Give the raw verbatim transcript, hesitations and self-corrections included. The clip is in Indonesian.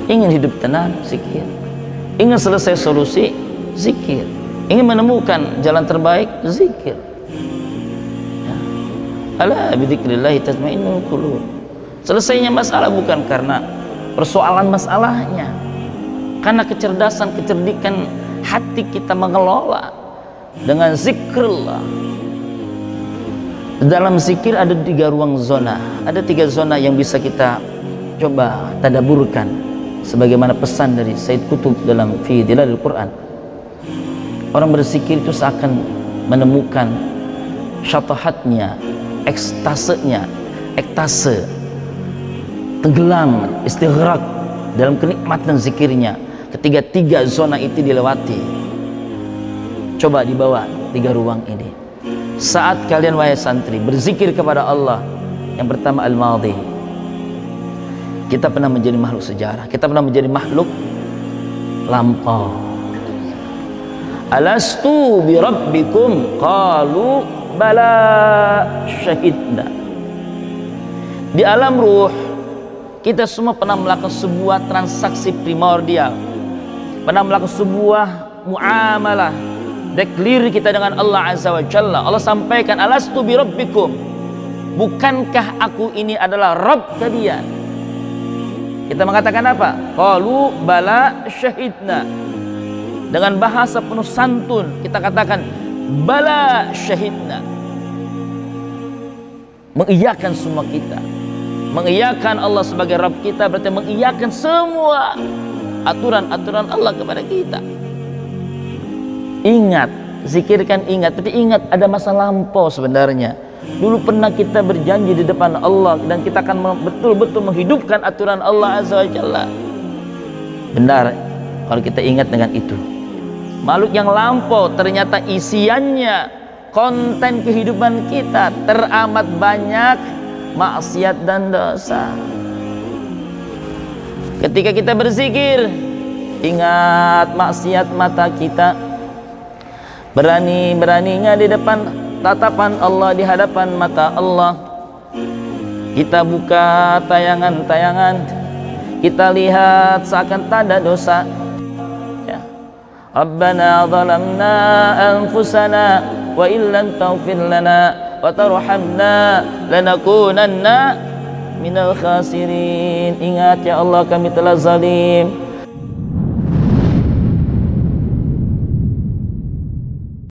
Ingin hidup tenang, zikir. Ingin selesai solusi, zikir. Ingin menemukan jalan terbaik, zikir. Ya. Ala bidzikrillah tatmainnul qulub. Selesainya masalah bukan karena persoalan masalahnya, karena kecerdasan, kecerdikan hati kita mengelola dengan zikrullah. Dalam zikir ada tiga ruang zona, ada tiga zona yang bisa kita coba tadaburkan, sebagaimana pesan dari Said Qutb dalam Fi Dhilalil Quran. Orang berzikir itu seakan menemukan syatahatnya, ekstasenya, ektase, tenggelam, istighraq dalam kenikmatan zikirnya. Ketika tiga zona itu dilewati, coba dibawa tiga ruang ini. Saat kalian wahai santri berzikir kepada Allah, yang pertama al-madhi. Kita pernah menjadi makhluk sejarah, kita pernah menjadi makhluk lampau. Alastu bi rabbikum qalu bala syahidna. Di alam ruh kita semua pernah melakukan sebuah transaksi primordial, pernah melakukan sebuah muamalah, deklir kita dengan Allah Azza wa Jalla. Allah sampaikan, alastu bi rabbikum, bukankah aku ini adalah Rabb kalian? Kita mengatakan apa? Qalu bala syahidna. Dengan bahasa penuh santun kita katakan bala syahidna, mengiyakan semua kita. Mengiyakan Allah sebagai Rabb kita berarti mengiyakan semua aturan-aturan Allah kepada kita. Ingat, zikirkan ingat, tapi ingat ada masa lampau sebenarnya. Dulu pernah kita berjanji di depan Allah dan kita akan betul-betul menghidupkan aturan Allah Azza wa Jalla. Benar kalau kita ingat dengan itu. Makhluk yang lampau ternyata isiannya, konten kehidupan kita teramat banyak maksiat dan dosa. Ketika kita berzikir, ingat maksiat mata kita, berani-beraninya di depan tatapan Allah, di hadapan mata Allah. Kita buka tayangan-tayangan, kita lihat seakan tak ada dosa. Ya. Rabbana zalamna anfusana wa illam taghfir lana wa tarhamna lanakunanna minal khasirin. Ingat ya Allah, kami telah zalim,